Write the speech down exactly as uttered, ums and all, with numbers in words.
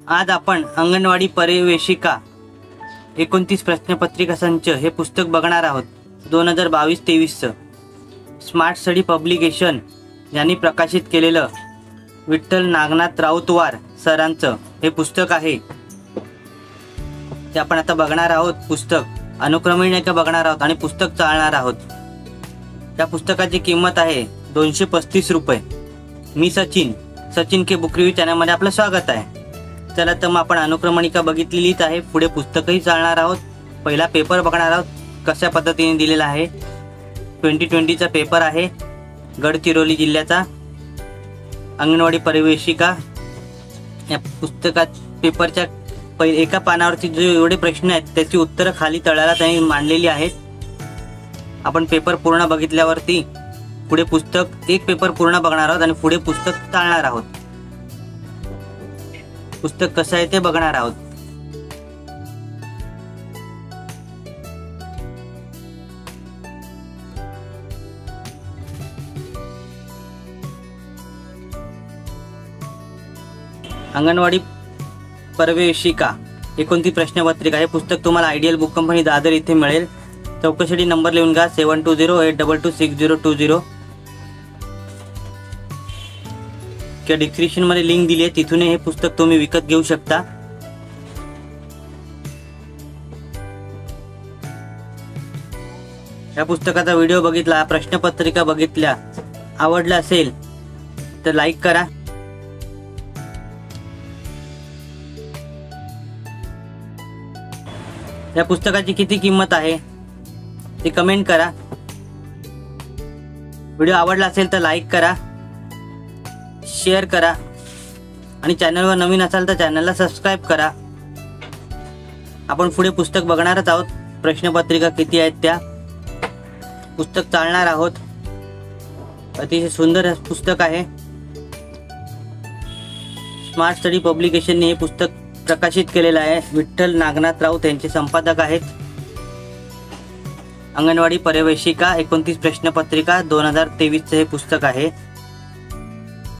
आज आपण अंगणवाडी पर्यवेक्षिका एकोणतीस प्रश्नपत्रिका संच हे पुस्तक बघणार आहोत. दोन हजार बावीस तेवीसचं स्मार्ट स्टडी पब्लिकेशन यांनी प्रकाशित केलेलं विठ्ठल नागनाथ राऊतवार सरांचं हे पुस्तक आहे. ते आपण आता बघणार आहोत. पुस्तक अनुक्रमणिका बघणार आहोत आणि पुस्तक चालणार आहोत. त्या पुस्तकाची किंमत आहे दोनशे पस्तीस रुपये. मी Sachin Sachin K book review चॅनलमध्ये आपलं स्वागत आहे. चला तर मग आपण अनुक्रमणिका बघितलेलीच आहे. पुढे पुस्तकही चालणार आहोत. पहिला पेपर बघणार आहोत कशा पद्धतीने दिलेला आहे. ट्वेंटी ट्वेंटीचा पेपर आहे. गडचिरोली जिल्ह्याचा अंगणवाडी पर्यवेक्षिका या पुस्तकात पेपरच्या पहि एका पानावरती जो एवढे प्रश्न आहेत त्याची उत्तरं खाली तळाला त्यांनी मांडलेली आहेत. आपण पेपर पूर्ण बघितल्यावरती पुढे पुस्तक एक पेपर पूर्ण बघणार आहोत आणि पुढे पुस्तक चालणार आहोत. पुस्तक कसं आहे ते बघणार आहोत. अंगणवाडी पर्यवेक्षिका एकोणतीस प्रश्नपत्रिका हे पुस्तक तुम्हाला आयडियल बुक कंपनी दादर इथे मिळेल. चौकशीसाठी नंबर लिहून घ्या seven two zero eight double two six zero two zero किंवा डिस्क्रिप्शन मध्ये लिंक दिली आहे तिथून हे पुस्तक तुम्ही विकत घेऊ शकता. या पुस्तकाचा व्हिडिओ बघितला, प्रश्नपत्रिका बघितल्या, आवडला असेल तर लाईक करा. या पुस्तकाची किती किंमत आहे ते कमेंट करा. व्हिडिओ आवडला असेल तर लाईक करा, शेअर करा आणि चॅनलवर नवीन असाल तर चॅनलला सबस्क्राईब करा. आपण पुढे पुस्तक बघणारच आहोत. प्रश्नपत्रिका किती आहेत त्या पुस्तक चालणार आहोत. अतिशय सुंदर पुस्तक आहे. स्मार्ट स्टडी पब्लिकेशनने हे पुस्तक प्रकाशित केलेलं आहे. विठ्ठल नागनाथ राऊत यांचे संपादक आहेत. अंगणवाडी पर्यवेक्षिका एकोणतीस प्रश्नपत्रिका दोन हजार तेवीसचं हे पुस्तक आहे.